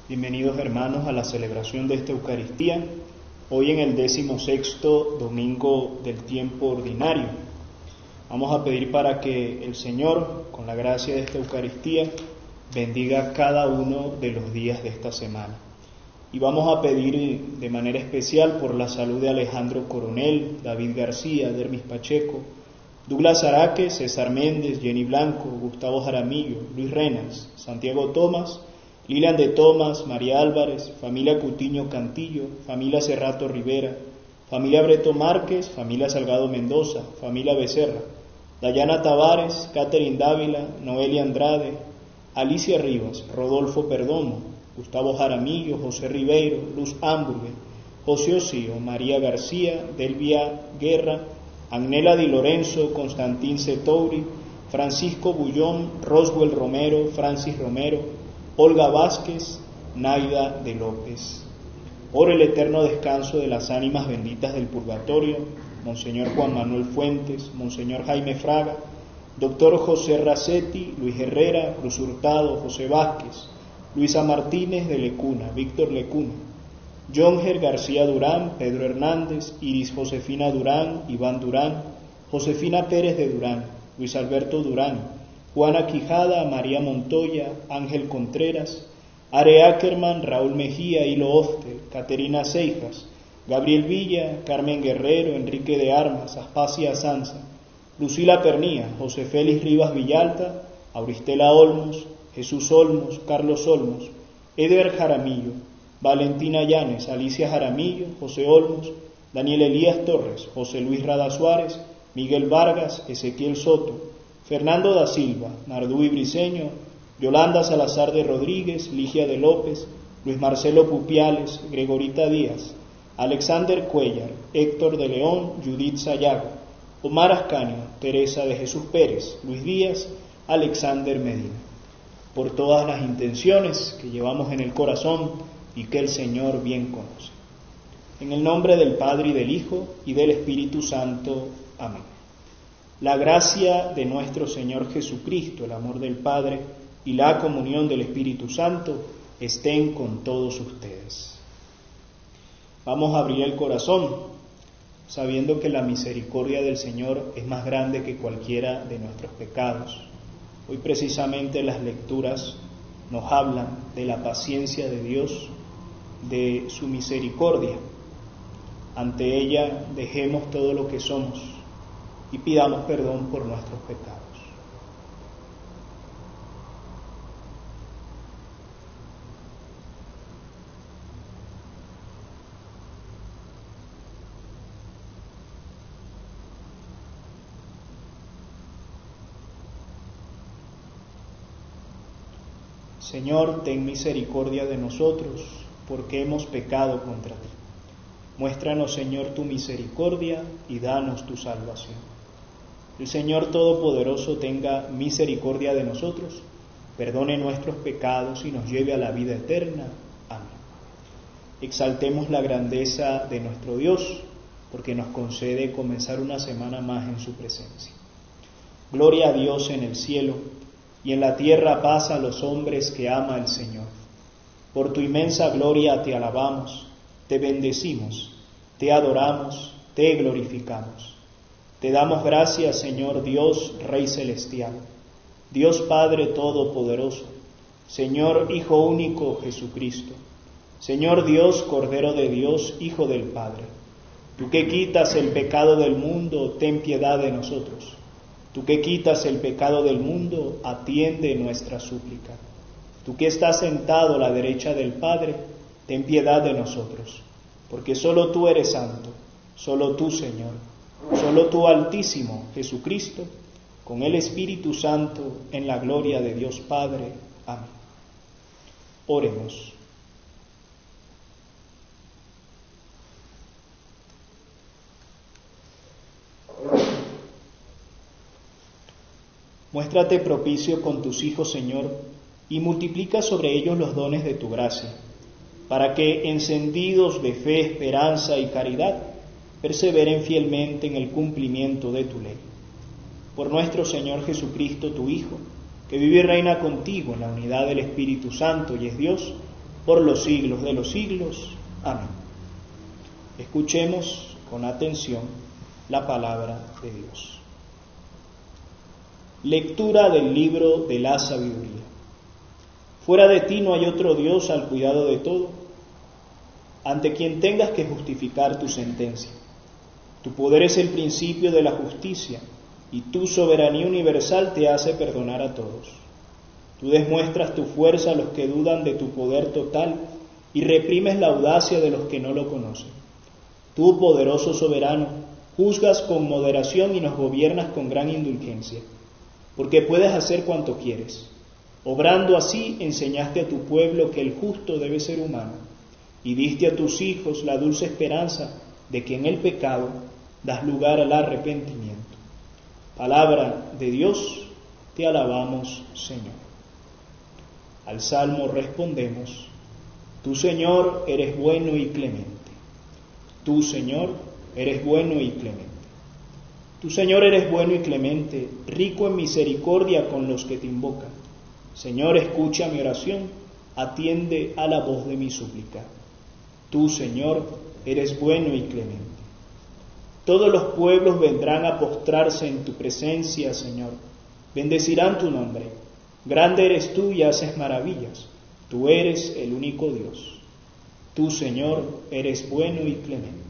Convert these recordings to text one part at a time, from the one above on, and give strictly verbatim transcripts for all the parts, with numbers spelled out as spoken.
Bienvenidos hermanos a la celebración de esta Eucaristía, hoy en el décimo sexto domingo del tiempo ordinario. Vamos a pedir para que el Señor, con la gracia de esta Eucaristía, bendiga cada uno de los días de esta semana. Y vamos a pedir de manera especial por la salud de Alejandro Coronel, David García, Dermis Pacheco, Douglas Araque, César Méndez, Jenny Blanco, Gustavo Jaramillo, Luis Renas, Santiago Tomás, Lilian de Tomás, María Álvarez, familia Cutiño Cantillo, familia Cerrato Rivera, familia Breto Márquez, familia Salgado Mendoza, familia Becerra, Dayana Tavares, Catherine Dávila, Noelia Andrade, Alicia Rivas, Rodolfo Perdomo, Gustavo Jaramillo, José Ribeiro, Luz Hamburger, José Osío, María García, Delvia Guerra, Agnela Di Lorenzo, Constantín Cetouri, Francisco Bullón, Roswell Romero, Francis Romero, Olga Vázquez, Naida de López. Por el eterno descanso de las ánimas benditas del purgatorio, Monseñor Juan Manuel Fuentes, Monseñor Jaime Fraga, Doctor José Racetti, Luis Herrera, Cruz Hurtado, José Vázquez, Luisa Martínez de Lecuna, Víctor Lecuna, Jonger García Durán, Pedro Hernández, Iris Josefina Durán, Iván Durán, Josefina Pérez de Durán, Luis Alberto Durán, Juana Quijada, María Montoya, Ángel Contreras, Are Ackerman, Raúl Mejía, Hilo Ofte, Caterina Seijas, Gabriel Villa, Carmen Guerrero, Enrique de Armas, Aspasia Sanza, Lucila Pernía, José Félix Rivas Villalta, Auristela Olmos, Jesús Olmos, Carlos Olmos, Eder Jaramillo, Valentina Llanes, Alicia Jaramillo, José Olmos, Daniel Elías Torres, José Luis Rada Suárez, Miguel Vargas, Ezequiel Soto, Fernando da Silva, Nardúi Briceño, Yolanda Salazar de Rodríguez, Ligia de López, Luis Marcelo Pupiales, Gregorita Díaz, Alexander Cuellar, Héctor de León, Judith Sayago, Omar Ascanio, Teresa de Jesús Pérez, Luis Díaz, Alexander Medina. Por todas las intenciones que llevamos en el corazón y que el Señor bien conoce. En el nombre del Padre y del Hijo y del Espíritu Santo. Amén. La gracia de nuestro Señor Jesucristo, el amor del Padre y la comunión del Espíritu Santo estén con todos ustedes. Vamos a abrir el corazón, sabiendo que la misericordia del Señor es más grande que cualquiera de nuestros pecados. Hoy precisamente las lecturas nos hablan de la paciencia de Dios, de su misericordia. Ante ella dejemos todo lo que somos y pidamos perdón por nuestros pecados. Señor, ten misericordia de nosotros, porque hemos pecado contra ti. Muéstranos, Señor, tu misericordia y danos tu salvación. El Señor Todopoderoso tenga misericordia de nosotros, perdone nuestros pecados y nos lleve a la vida eterna. Amén. Exaltemos la grandeza de nuestro Dios, porque nos concede comenzar una semana más en su presencia. Gloria a Dios en el cielo, y en la tierra paz a los hombres que ama el Señor. Por tu inmensa gloria te alabamos, te bendecimos, te adoramos, te glorificamos. Te damos gracias, Señor Dios, Rey Celestial, Dios Padre Todopoderoso, Señor Hijo único Jesucristo, Señor Dios, Cordero de Dios, Hijo del Padre. Tú que quitas el pecado del mundo, ten piedad de nosotros. Tú que quitas el pecado del mundo, atiende nuestra súplica. Tú que estás sentado a la derecha del Padre, ten piedad de nosotros, porque solo tú eres santo, solo tú, Señor, solo tú, Altísimo, Jesucristo, con el Espíritu Santo, en la gloria de Dios Padre. Amén. Oremos. Muéstrate propicio con tus hijos, Señor, y multiplica sobre ellos los dones de tu gracia, para que, encendidos de fe, esperanza y caridad, perseveren fielmente en el cumplimiento de tu ley. Por nuestro Señor Jesucristo, tu Hijo, que vive y reina contigo en la unidad del Espíritu Santo y es Dios, por los siglos de los siglos. Amén. Escuchemos con atención la palabra de Dios. Lectura del libro de la sabiduría. Fuera de ti no hay otro Dios al cuidado de todo, ante quien tengas que justificar tu sentencia. Tu poder es el principio de la justicia, y tu soberanía universal te hace perdonar a todos. Tú demuestras tu fuerza a los que dudan de tu poder total y reprimes la audacia de los que no lo conocen. Tú, poderoso soberano, juzgas con moderación y nos gobiernas con gran indulgencia, porque puedes hacer cuanto quieres. Obrando así, enseñaste a tu pueblo que el justo debe ser humano, y diste a tus hijos la dulce esperanza de que en el pecado das lugar al arrepentimiento. Palabra de Dios, te alabamos, Señor. Al Salmo respondemos: Tú, Señor, eres bueno y clemente. Tú, Señor, eres bueno y clemente. Tú, Señor, eres bueno y clemente, rico en misericordia con los que te invocan. Señor, escucha mi oración, atiende a la voz de mi súplica. Tú, Señor, eres bueno y clemente. Todos los pueblos vendrán a postrarse en tu presencia, Señor. Bendecirán tu nombre. Grande eres tú y haces maravillas. Tú eres el único Dios. Tú, Señor, eres bueno y clemente.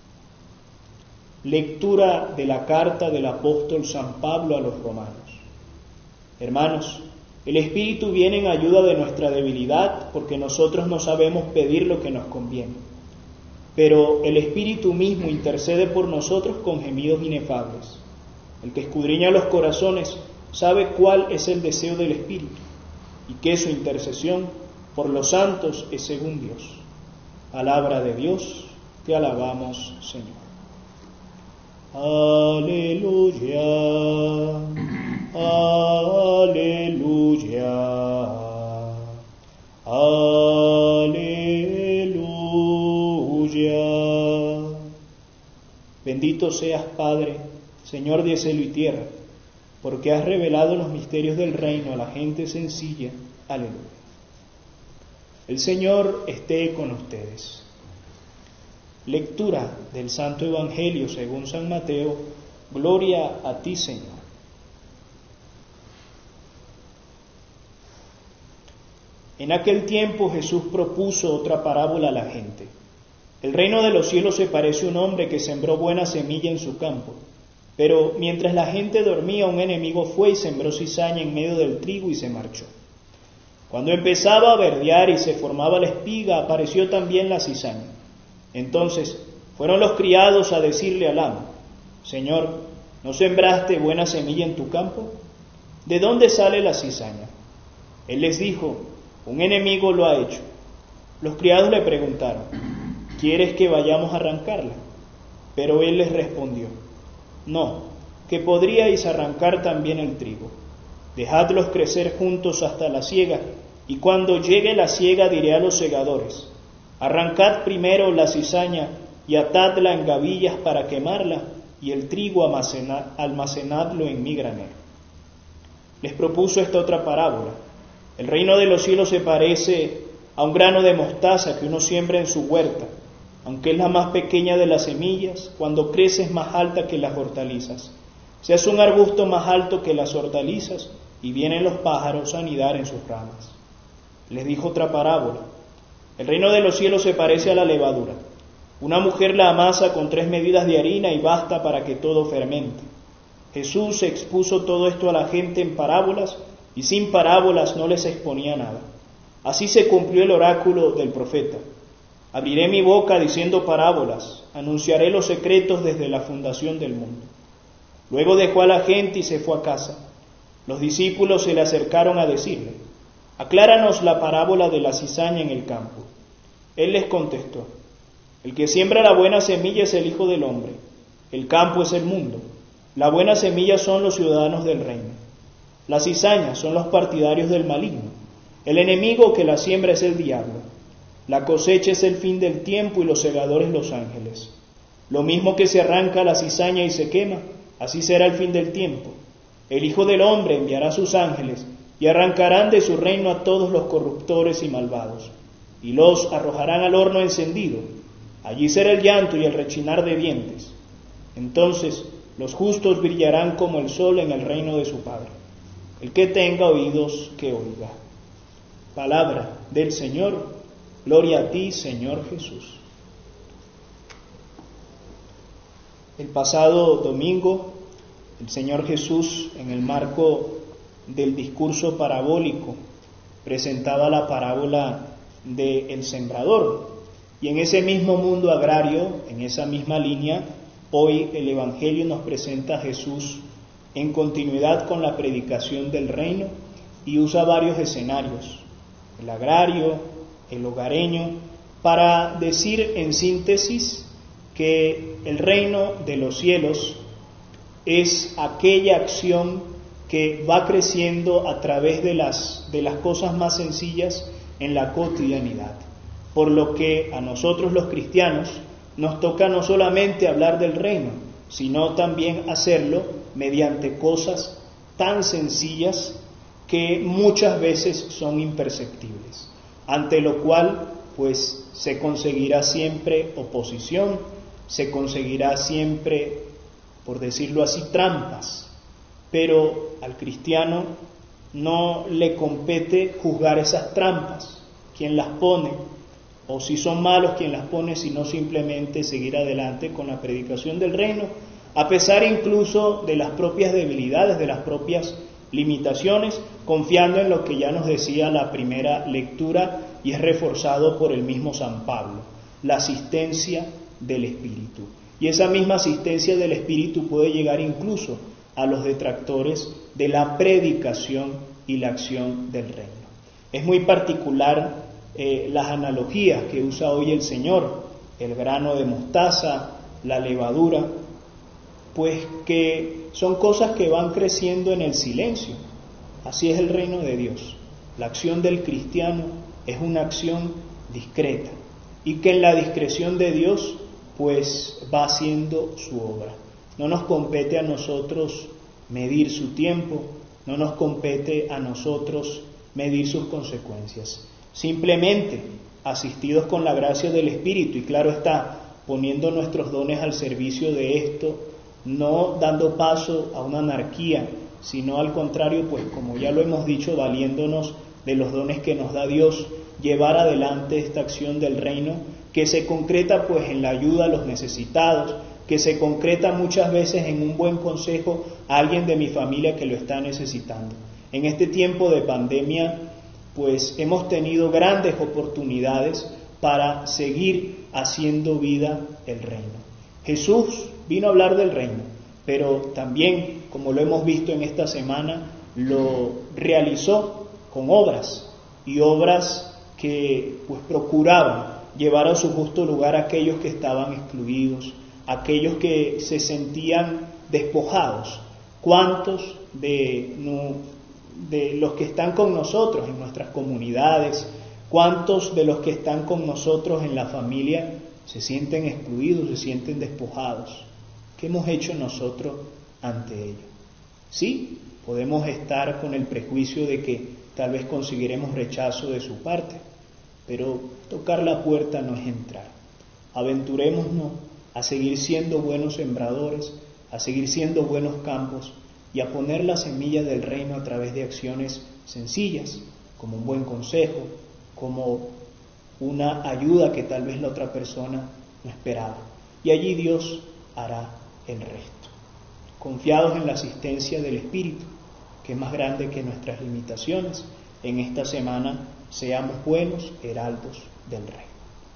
Lectura de la carta del apóstol San Pablo a los romanos. Hermanos, el Espíritu viene en ayuda de nuestra debilidad, porque nosotros no sabemos pedir lo que nos conviene. Pero el Espíritu mismo intercede por nosotros con gemidos inefables. El que escudriña los corazones sabe cuál es el deseo del Espíritu, y que su intercesión por los santos es según Dios. Palabra de Dios, te alabamos, Señor. Aleluya, aleluya, aleluya. Bendito seas, Padre, Señor de cielo y tierra, porque has revelado los misterios del reino a la gente sencilla. Aleluya. El Señor esté con ustedes. Lectura del Santo Evangelio según San Mateo. Gloria a ti, Señor. En aquel tiempo Jesús propuso otra parábola a la gente. El reino de los cielos se parece a un hombre que sembró buena semilla en su campo. Pero mientras la gente dormía, un enemigo fue y sembró cizaña en medio del trigo y se marchó. Cuando empezaba a verdear y se formaba la espiga, apareció también la cizaña. Entonces fueron los criados a decirle al amo: Señor, ¿no sembraste buena semilla en tu campo? ¿De dónde sale la cizaña? Él les dijo: un enemigo lo ha hecho. Los criados le preguntaron: ¿quieres que vayamos a arrancarla? Pero él les respondió: no, que podríais arrancar también el trigo. Dejadlos crecer juntos hasta la siega, y cuando llegue la siega diré a los segadores: arrancad primero la cizaña y atadla en gavillas para quemarla, y el trigo almacenad, almacenadlo en mi granero. Les propuso esta otra parábola. El reino de los cielos se parece a un grano de mostaza que uno siembra en su huerta. Aunque es la más pequeña de las semillas, cuando crece es más alta que las hortalizas. Se hace un arbusto más alto que las hortalizas, y vienen los pájaros a anidar en sus ramas. Les dijo otra parábola. El reino de los cielos se parece a la levadura. Una mujer la amasa con tres medidas de harina y basta para que todo fermente. Jesús expuso todo esto a la gente en parábolas, y sin parábolas no les exponía nada. Así se cumplió el oráculo del profeta: abriré mi boca diciendo parábolas, anunciaré los secretos desde la fundación del mundo. Luego dejó a la gente y se fue a casa. Los discípulos se le acercaron a decirle: acláranos la parábola de la cizaña en el campo. Él les contestó: el que siembra la buena semilla es el Hijo del Hombre. El campo es el mundo. La buena semilla son los ciudadanos del reino. Las cizañas son los partidarios del maligno. El enemigo que la siembra es el diablo. La cosecha es el fin del tiempo y los segadores los ángeles. Lo mismo que se arranca la cizaña y se quema, así será el fin del tiempo. El Hijo del Hombre enviará a sus ángeles y arrancarán de su reino a todos los corruptores y malvados, y los arrojarán al horno encendido. Allí será el llanto y el rechinar de dientes. Entonces los justos brillarán como el sol en el reino de su Padre. El que tenga oídos, que oiga. Palabra del Señor. Gloria a ti, Señor Jesús. El pasado domingo, el Señor Jesús, en el marco del discurso parabólico, presentaba la parábola del sembrador. Y en ese mismo mundo agrario, en esa misma línea, hoy el Evangelio nos presenta a Jesús en continuidad con la predicación del reino y usa varios escenarios, el agrario, el hogareño, para decir en síntesis que el reino de los cielos es aquella acción que va creciendo a través de las, de las cosas más sencillas en la cotidianidad. Por lo que a nosotros los cristianos nos toca no solamente hablar del reino, sino también hacerlo mediante cosas tan sencillas que muchas veces son imperceptibles, ante lo cual pues se conseguirá siempre oposición, se conseguirá siempre, por decirlo así, trampas, pero al cristiano no le compete juzgar esas trampas, quien las pone, o si son malos quien las pone, sino simplemente seguir adelante con la predicación del reino, a pesar incluso de las propias debilidades, de las propias limitaciones, confiando en lo que ya nos decía la primera lectura y es reforzado por el mismo San Pablo, la asistencia del Espíritu. Y esa misma asistencia del Espíritu puede llegar incluso a los detractores de la predicación y la acción del reino. Es muy particular eh, las analogías que usa hoy el Señor, el grano de mostaza, la levadura, pues que son cosas que van creciendo en el silencio. Así es el reino de Dios. La acción del cristiano es una acción discreta y que en la discreción de Dios pues va haciendo su obra. No nos compete a nosotros medir su tiempo, no nos compete a nosotros medir sus consecuencias. Simplemente, asistidos con la gracia del Espíritu, y claro está, poniendo nuestros dones al servicio de esto, no dando paso a una anarquía, sino al contrario, pues como ya lo hemos dicho, valiéndonos de los dones que nos da Dios, llevar adelante esta acción del reino, que se concreta pues en la ayuda a los necesitados, que se concreta muchas veces en un buen consejo a alguien de mi familia que lo está necesitando. En este tiempo de pandemia, pues hemos tenido grandes oportunidades para seguir haciendo vida el reino. Jesús vino a hablar del reino, pero también, como lo hemos visto en esta semana, lo realizó con obras, y obras que pues procuraban llevar a su justo lugar a aquellos que estaban excluidos, aquellos que se sentían despojados. ¿Cuántos de, de los que están con nosotros en nuestras comunidades, cuántos de los que están con nosotros en la familia se sienten excluidos, se sienten despojados? ¿Qué hemos hecho nosotros ante ello? Sí, podemos estar con el prejuicio de que tal vez conseguiremos rechazo de su parte, pero tocar la puerta no es entrar. Aventurémonos a seguir siendo buenos sembradores, a seguir siendo buenos campos y a poner la semilla del reino a través de acciones sencillas, como un buen consejo, como una ayuda que tal vez la otra persona no esperaba. Y allí Dios hará el resto. Confiados en la asistencia del Espíritu, que es más grande que nuestras limitaciones, en esta semana seamos buenos heraldos del reino.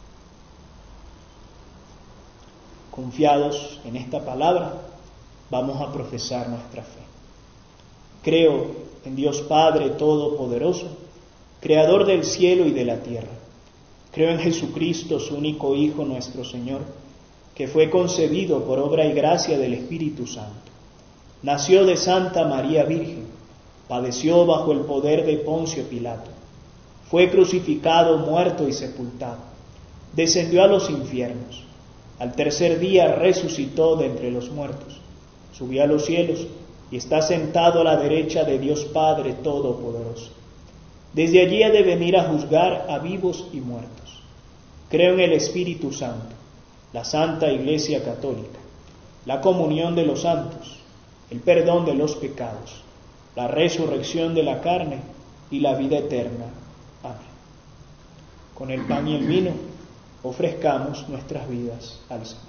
Confiados en esta palabra, vamos a profesar nuestra fe. Creo en Dios Padre Todopoderoso, Creador del cielo y de la tierra. Creo en Jesucristo, su único Hijo, nuestro Señor, que fue concebido por obra y gracia del Espíritu Santo. Nació de Santa María Virgen, padeció bajo el poder de Poncio Pilato, fue crucificado, muerto y sepultado, descendió a los infiernos, al tercer día resucitó de entre los muertos, subió a los cielos y está sentado a la derecha de Dios Padre Todopoderoso. Desde allí ha de venir a juzgar a vivos y muertos. Creo en el Espíritu Santo, la Santa Iglesia Católica, la comunión de los santos, el perdón de los pecados, la resurrección de la carne y la vida eterna. Amén. Con el pan y el vino ofrezcamos nuestras vidas al Señor.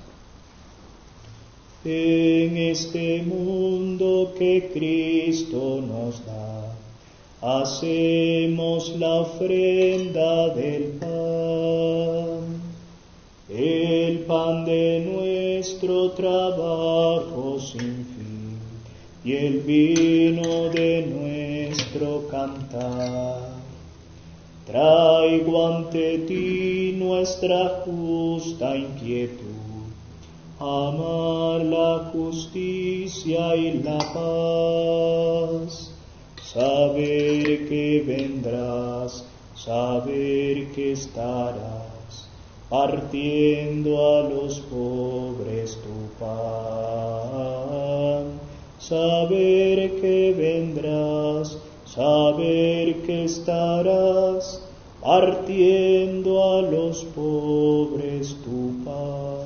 En este mundo que Cristo nos da, hacemos la ofrenda del pan, el pan de nuestro trabajo sin fin y el vino de nuestro cantar. Traigo ante ti nuestra justa inquietud, amar la justicia y la paz, saber que vendrás, saber que estarás, partiendo a los pobres tu pan, saber que vendrás, saber que estarás, partiendo a los pobres tu pan.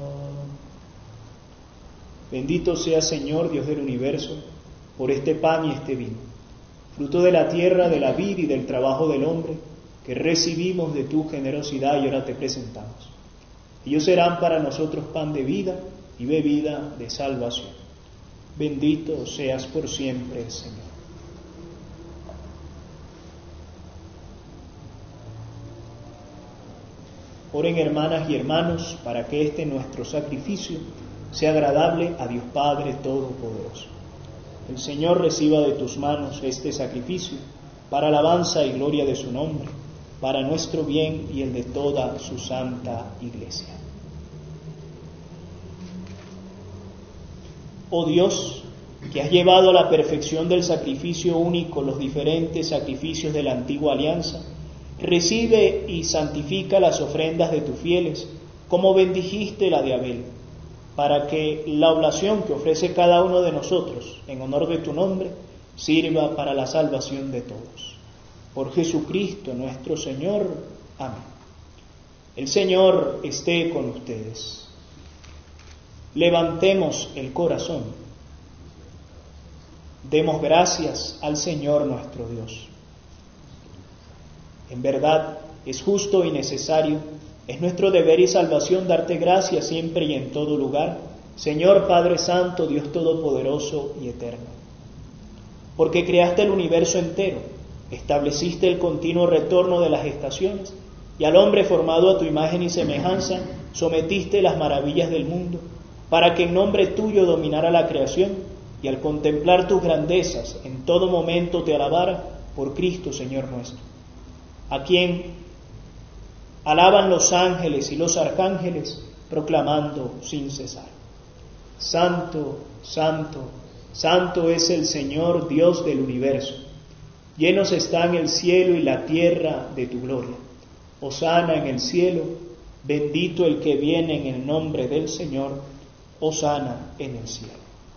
Bendito sea, Señor, Dios del universo, por este pan y este vino, fruto de la tierra, de la vid y del trabajo del hombre, que recibimos de tu generosidad y ahora te presentamos. Ellos serán para nosotros pan de vida y bebida de salvación. Bendito seas por siempre, Señor. Oren, hermanas y hermanos, para que este nuestro sacrificio sea agradable a Dios Padre Todopoderoso. El Señor reciba de tus manos este sacrificio para alabanza y gloria de su nombre, para nuestro bien y el de toda su santa Iglesia. Oh Dios, que has llevado a la perfección del sacrificio único los diferentes sacrificios de la antigua alianza, recibe y santifica las ofrendas de tus fieles, como bendijiste la de Abel, para que la oblación que ofrece cada uno de nosotros en honor de tu nombre sirva para la salvación de todos. Por Jesucristo nuestro Señor. Amén. El Señor esté con ustedes. Levantemos el corazón. Demos gracias al Señor nuestro Dios. En verdad, es justo y necesario, es nuestro deber y salvación darte gracias siempre y en todo lugar, Señor Padre Santo, Dios Todopoderoso y Eterno. Porque creaste el universo entero, estableciste el continuo retorno de las estaciones, y al hombre formado a tu imagen y semejanza, sometiste las maravillas del mundo, para que en nombre tuyo dominara la creación, y al contemplar tus grandezas, en todo momento te alabara, por Cristo Señor nuestro, a quien alaban los ángeles y los arcángeles, proclamando sin cesar: Santo, Santo, Santo es el Señor Dios del universo. Llenos están el cielo y la tierra de tu gloria. Hosana en el cielo, bendito el que viene en el nombre del Señor. Hosana en el cielo.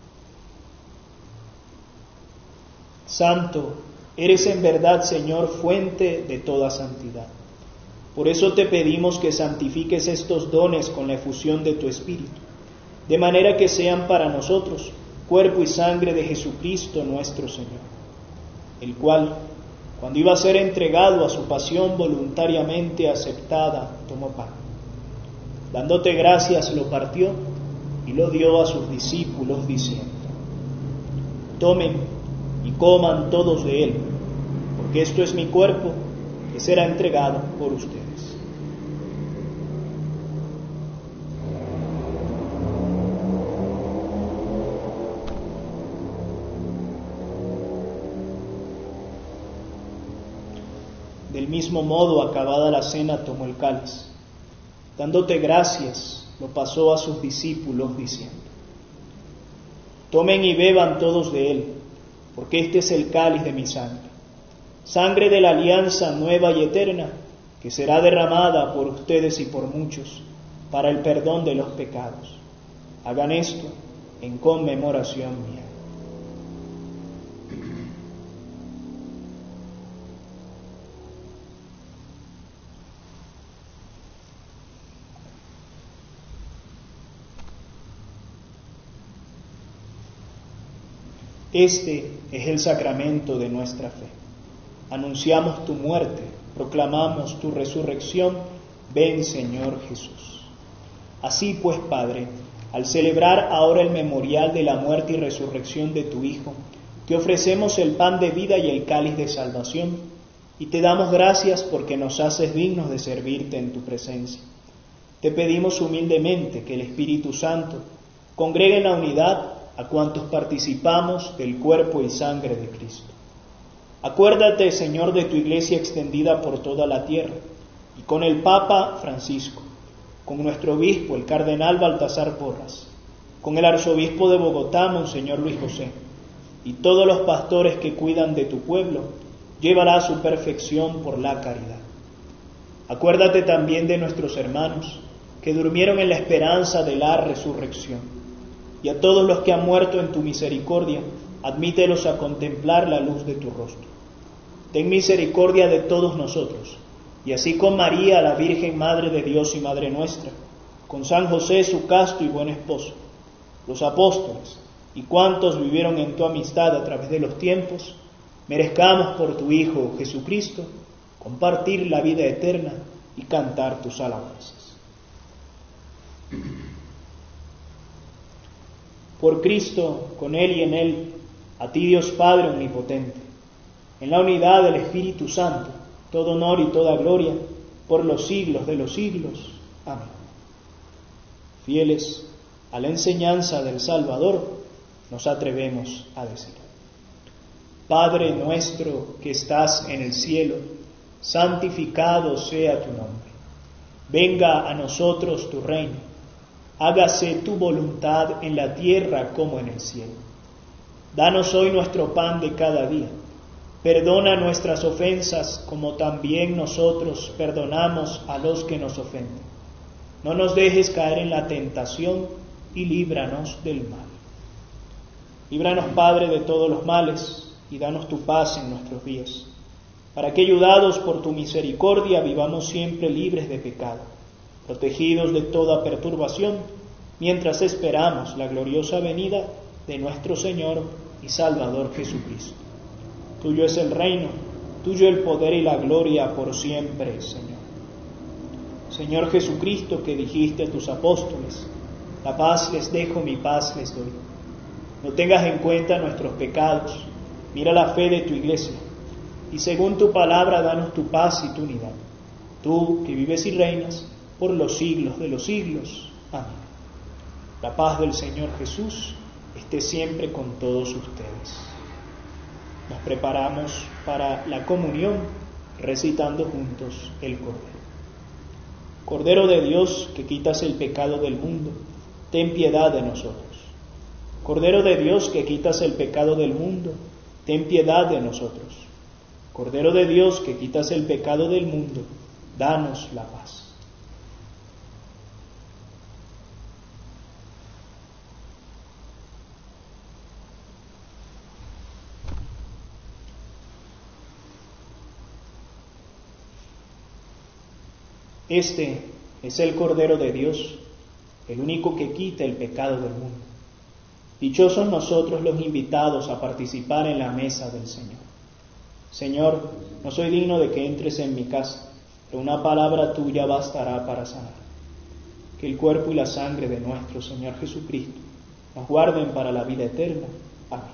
Santo, eres en verdad, Señor, fuente de toda santidad. Por eso te pedimos que santifiques estos dones con la efusión de tu Espíritu, de manera que sean para nosotros cuerpo y sangre de Jesucristo nuestro Señor, el cual, cuando iba a ser entregado a su pasión voluntariamente aceptada, tomó pan. Dándote gracias, lo partió y lo dio a sus discípulos, diciendo: Tomen y coman todos de él, porque esto es mi cuerpo, que será entregado por ustedes. Del mismo modo, acabada la cena, tomó el cáliz. Dándote gracias, lo pasó a sus discípulos, diciendo: Tomen y beban todos de él, porque este es el cáliz de mi sangre, sangre de la alianza nueva y eterna, que será derramada por ustedes y por muchos, para el perdón de los pecados. Hagan esto en conmemoración mía. Este es el sacramento de nuestra fe. Anunciamos tu muerte, proclamamos tu resurrección. Ven, Señor Jesús. Así pues, Padre, al celebrar ahora el memorial de la muerte y resurrección de tu Hijo, te ofrecemos el pan de vida y el cáliz de salvación, y te damos gracias porque nos haces dignos de servirte en tu presencia. Te pedimos humildemente que el Espíritu Santo congregue en la unidad a cuantos participamos del cuerpo y sangre de Cristo. Acuérdate, Señor, de tu Iglesia extendida por toda la tierra, y con el Papa Francisco, con nuestro obispo, el cardenal Baltasar Porras, con el arzobispo de Bogotá, Monseñor Luis José, y todos los pastores que cuidan de tu pueblo, llévala a su perfección por la caridad. Acuérdate también de nuestros hermanos que durmieron en la esperanza de la resurrección, y a todos los que han muerto en tu misericordia, admítelos a contemplar la luz de tu rostro. Ten misericordia de todos nosotros, y así con María, la Virgen Madre de Dios y Madre nuestra, con San José, su casto y buen esposo, los apóstoles y cuantos vivieron en tu amistad a través de los tiempos, merezcamos por tu Hijo Jesucristo compartir la vida eterna y cantar tus alabanzas. Por Cristo, con Él y en Él, a ti Dios Padre Omnipotente, en la unidad del Espíritu Santo, todo honor y toda gloria, por los siglos de los siglos. Amén. Fieles a la enseñanza del Salvador, nos atrevemos a decir: Padre nuestro que estás en el cielo, santificado sea tu nombre. Venga a nosotros tu reino. Hágase tu voluntad en la tierra como en el cielo. Danos hoy nuestro pan de cada día. Perdona nuestras ofensas como también nosotros perdonamos a los que nos ofenden. No nos dejes caer en la tentación y líbranos del mal. Líbranos, Padre, de todos los males y danos tu paz en nuestros días, para que, ayudados por tu misericordia, vivamos siempre libres de pecado, protegidos de toda perturbación, mientras esperamos la gloriosa venida de nuestro Señor y Salvador Jesucristo. Tuyo es el reino, tuyo el poder y la gloria por siempre, Señor. Señor Jesucristo, que dijiste a tus apóstoles: la paz les dejo, mi paz les doy. No tengas en cuenta nuestros pecados, mira la fe de tu Iglesia, y según tu palabra danos tu paz y tu unidad. Tú que vives y reinas por los siglos de los siglos. Amén. La paz del Señor Jesús esté siempre con todos ustedes. Nos preparamos para la comunión recitando juntos el Cordero. Cordero de Dios, que quitas el pecado del mundo, ten piedad de nosotros. Cordero de Dios, que quitas el pecado del mundo, ten piedad de nosotros. Cordero de Dios, que quitas el pecado del mundo, danos la paz. Este es el Cordero de Dios, el único que quita el pecado del mundo. Dichosos nosotros los invitados a participar en la mesa del Señor. Señor, no soy digno de que entres en mi casa, pero una palabra tuya bastará para sanar. Que el cuerpo y la sangre de nuestro Señor Jesucristo nos guarden para la vida eterna. Amén.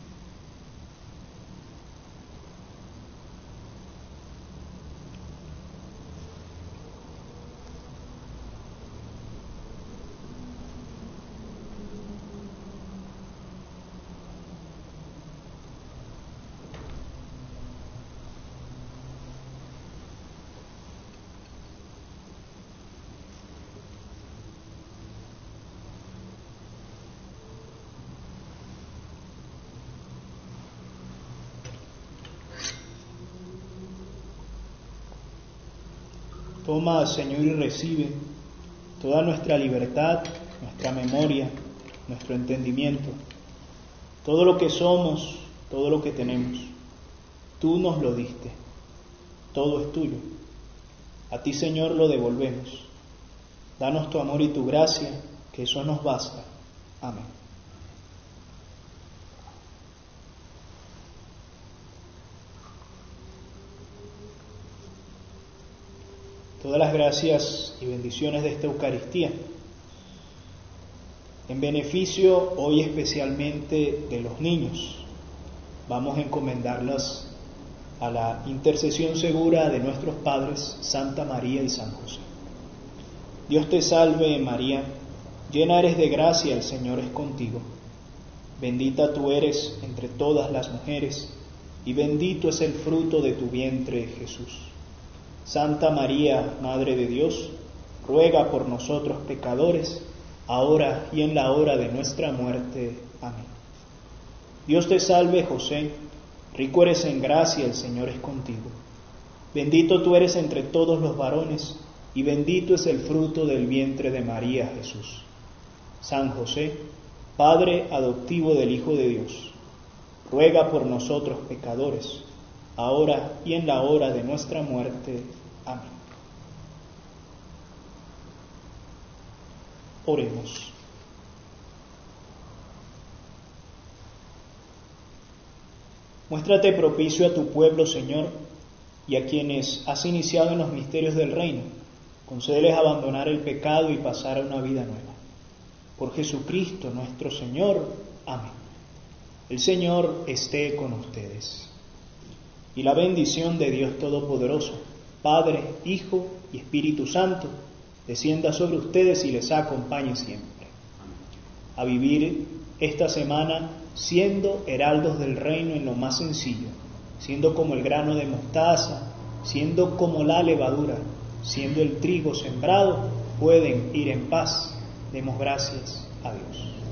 Toma, Señor, y recibe toda nuestra libertad, nuestra memoria, nuestro entendimiento, todo lo que somos, todo lo que tenemos. Tú nos lo diste, todo es tuyo. A ti, Señor, lo devolvemos. Danos tu amor y tu gracia, que eso nos basta. Amén. todas las gracias y bendiciones de esta Eucaristía, en beneficio hoy especialmente de los niños. Vamos a encomendarlas a la intercesión segura de nuestros padres, Santa María y San José. Dios te salve, María, llena eres de gracia, el Señor es contigo. Bendita tú eres entre todas las mujeres, y bendito es el fruto de tu vientre, Jesús. Santa María, Madre de Dios, ruega por nosotros pecadores, ahora y en la hora de nuestra muerte. Amén. Dios te salve, José, rico eres en gracia, el Señor es contigo. Bendito tú eres entre todos los varones, y bendito es el fruto del vientre de María, Jesús. San José, Padre adoptivo del Hijo de Dios, ruega por nosotros pecadores, ahora y en la hora de nuestra muerte. Amén. Oremos. Muéstrate propicio a tu pueblo, Señor, y a quienes has iniciado en los misterios del reino. Concédeles abandonar el pecado y pasar a una vida nueva. Por Jesucristo nuestro Señor. Amén. El Señor esté con ustedes. Y la bendición de Dios Todopoderoso, Padre, Hijo y Espíritu Santo, descienda sobre ustedes y les acompañe siempre. A vivir esta semana siendo heraldos del reino en lo más sencillo, siendo como el grano de mostaza, siendo como la levadura, siendo el trigo sembrado, pueden ir en paz. Demos gracias a Dios.